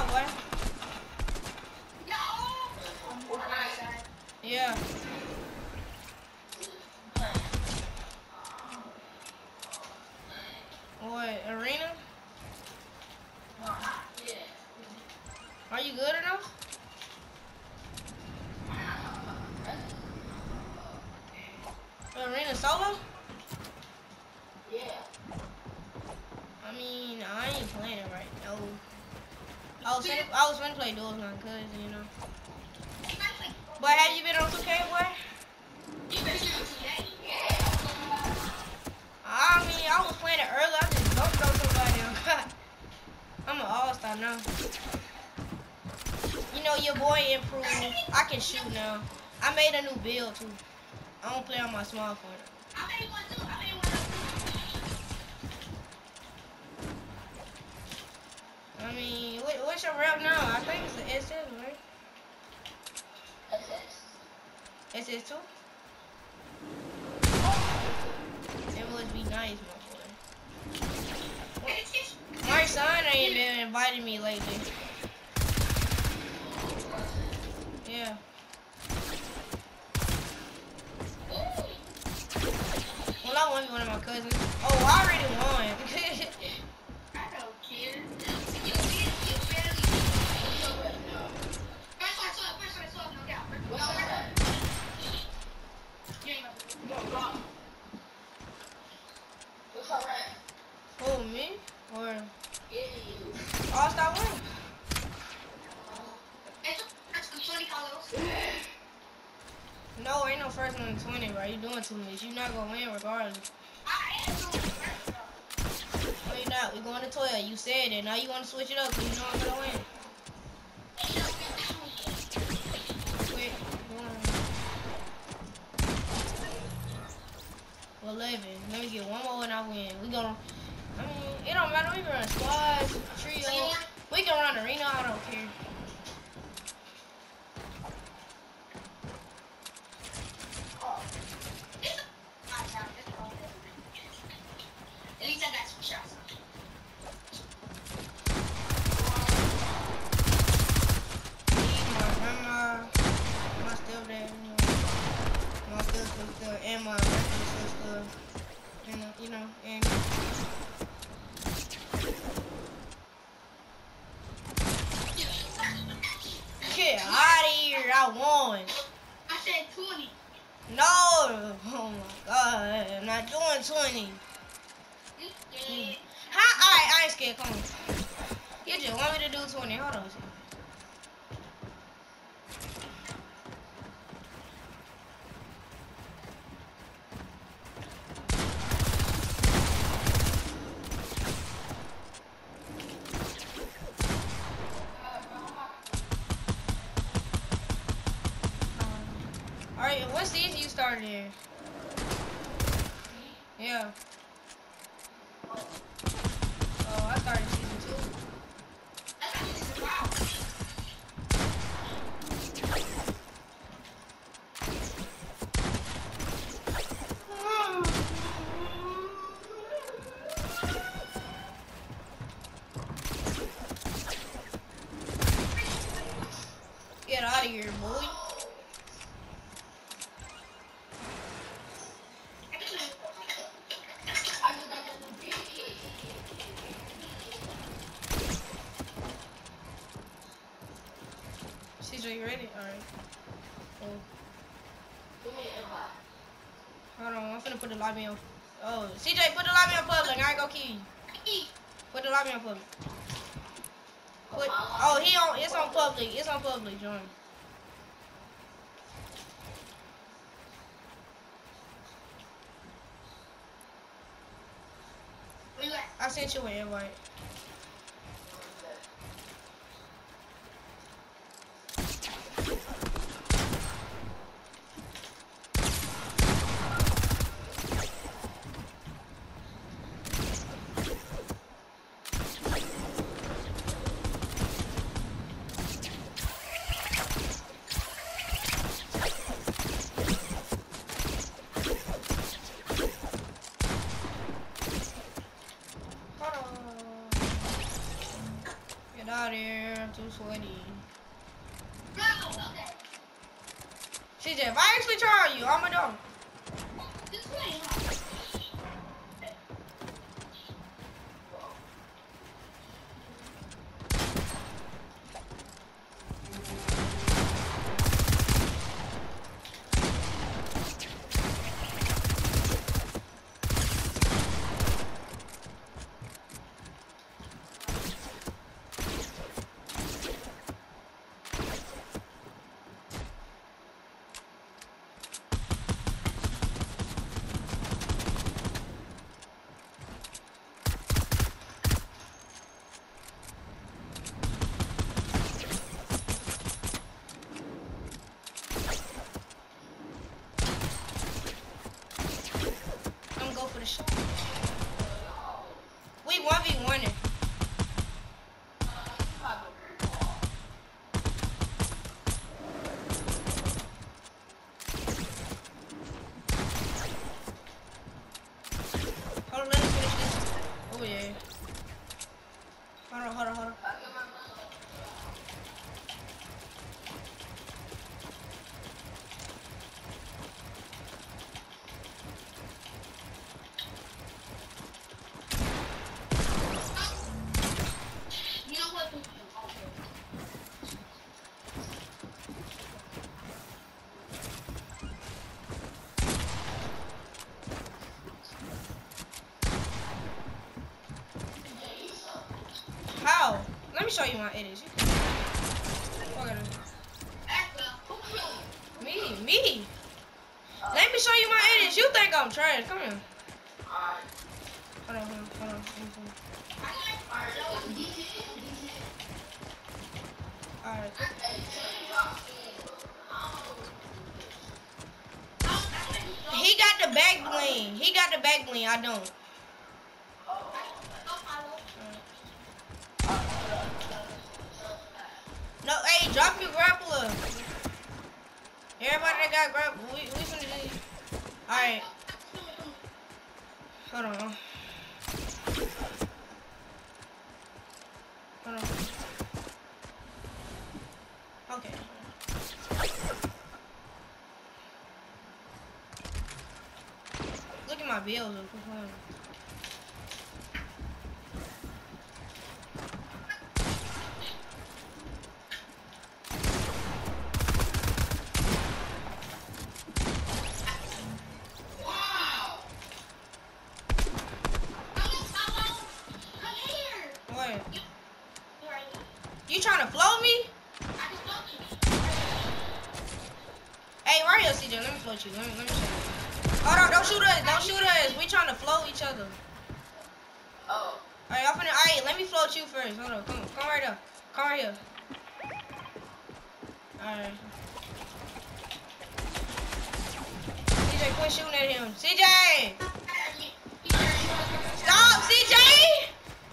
up, boy. Yeah. What, arena? Are you good enough? Arena solo? I mean, I ain't playing it right now. I was gonna play duels on cuz, you know. But have you been on 2K, boy? I mean, I was playing it earlier. I just bumped on somebody. I'm an all-star now. You know, your boy improved. I can shoot now. I made a new build, too. I don't play on my smartphone. I mean, what's your rep now? I think it's the SS, right? SS2? It must be nice, my boy. My son ain't been inviting me lately. Yeah. Well, I won one of my cousins. Oh, I already won. I don't care. Who, me? Or All-Star win? No, ain't no first one in 20, bro. You doing too much. You not gonna win regardless. No, you not. We going to 12. You said it. Now you want to switch it up because you know I'm gonna win. Quit. 11. Let me get one more and I win. We gonna. I mean, it don't matter. We can run squads, trio. We can run arena. I don't care. At least I got some shots. My stepdad, my sister, and my sister, and you know, and get out of here! I won. I said 20. No! Oh my god! I'm not doing 20. Alright, I ain't scared. Come on. You just want me to do 20. Hold on. Alright, what season you started in? Yeah. Oh, I started season 2. Get out of here, boy. CJ, you ready? Alright. Cool. Hold on, I'm finna put the lobby on. Oh, CJ, put the lobby on public. I ain't gonna kill you. Put the lobby on public. Oh, it's on public. It's on public. Join. I sent you an invite. I'm sweaty. CJ, if I actually try on you, I'm a dog. This way, huh? We 1v1. Hold on, let us finish this. Oh yeah. Hold on. You know what? How? Let me show you my edits. Me. Let me show you my edits. You think I'm trash? Come here. Hold on. Alright. He got the back bling. I don't. No, hey, drop your grappler. Everybody that got grapple, we finna do. Alright. Hold on. Okay. Look at my bills. You trying to float me? Hey, right here, CJ. Let me float you. Let me show you. Hold on, don't shoot us. We trying to float each other. Oh. Alright, let me float you first. Hold on, come right up. Come right here. Alright. CJ, quit shooting at him. CJ! Stop, CJ!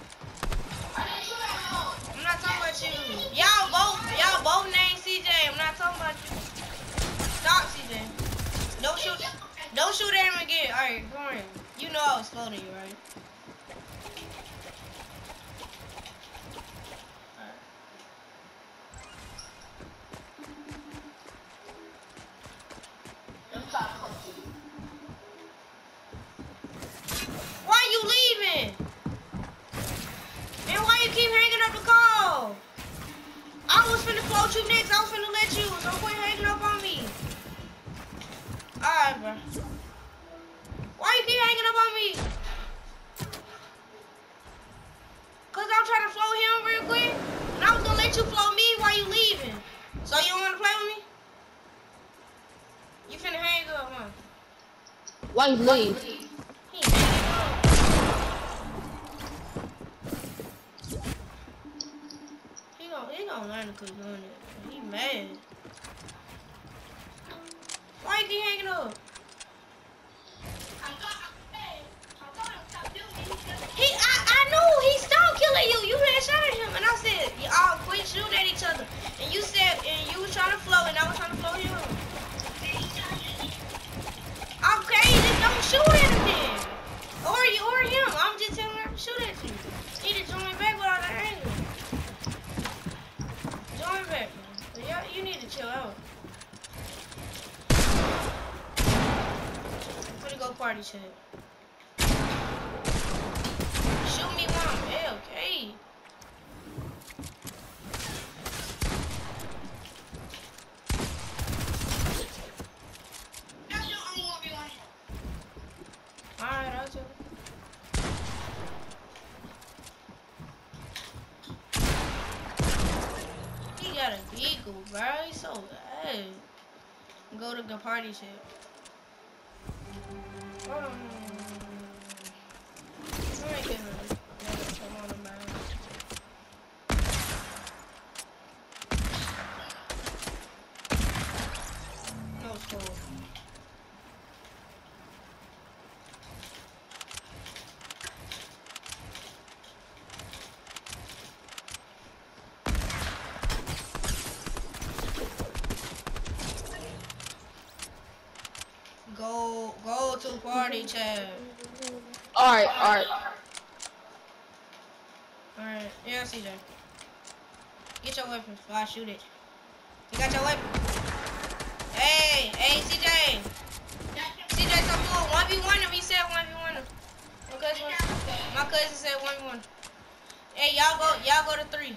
I'm not talking about you. Y'all both named CJ. I'm not talking about you. Stop, CJ. Don't shoot at him again. Alright, come on. You know I was floating you, right? Why you leaving? Man, why you keep hanging up the call? I was finna float you next. I was finna let you. So quit hanging up on me. Alright, bro. Why you keep hanging up on me? Cause I'm trying to float him real quick. And I was gonna let you float me while you leaving. So you don't wanna play with me? You finna hang up, huh? Why you leave? He hanging up. He gonna learn to quit doing it. He mad. Why you keep hanging up? I knew he stopped killing you. You had shot at him, and I said y'all quit shooting at each other. And you said, and you was trying to float, and I was trying to float him. Okay, just don't shoot at him then. Or him. I'm just telling him to shoot at you. He just joined back without an angle. you need to chill out. I'm gonna go party shit. Shoot me while I'm AFK. That's your only 1v1. Alright, I'll do it. He got a deagle, bro. He's so bad. Go to the party shit. Hold on. I ain't getting it. Come on, man. No, it's cool. Go to party chat. Alright. Alright, yeah, CJ. Get your weapon before I shoot it. You got your weapon? Hey, CJ. CJ, come do a 1v1 him. He said 1v1 him. My cousin said 1v1. Hey, y'all go to 3.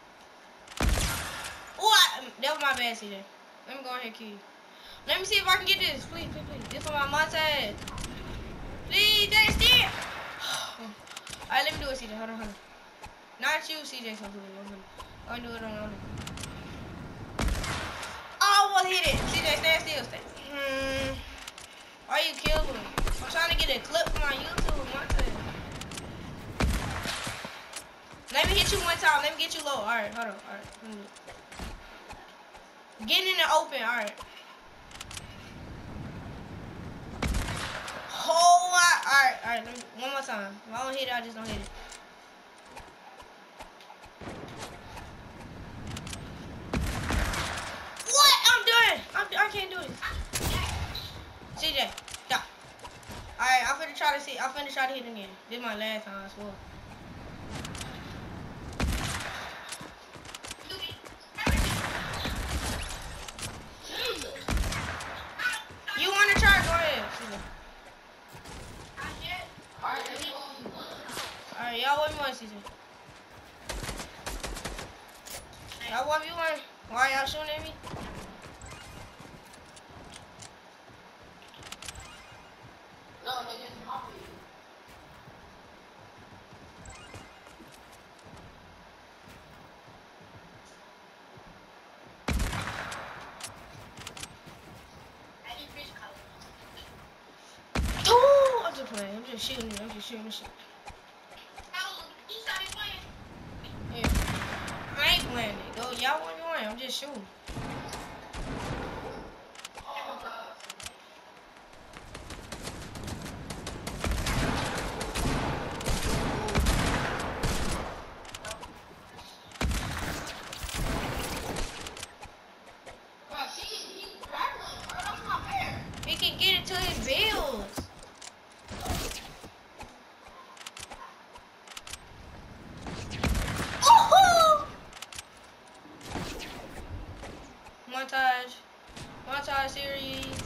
Oh, that was my bad, CJ. Let me go ahead and kill you. Let me see if I can get this. Please. This for my montage. Please, that's it. Alright, let me do it, CJ. Hold on. Not you, CJ. So do it. I'm gonna do it on. Oh, I almost hit it. CJ, stand still. Why you kill me? I'm trying to get a clip for my YouTube montage. Let me hit you one time. Let me get you low. Alright, hold on. Alright. Getting in the open. Alright. Alright, one more time. If I don't hit it, I just don't hit it. What? I'm done. I can't do this. CJ, stop. Alright, I'm finna try to hit again. This is my last time, I swear. You wanna try? Go ahead, CJ. Alright, y'all 1v1 season. Y'all 1v1. Why y'all shooting at me? No, they didn't copy you. Ooh, I'm just playing. I'm just shooting shit. Yeah. I ain't playing it. Go, y'all 1v1. I'm just shooting. He can get it to his bills. Montage series.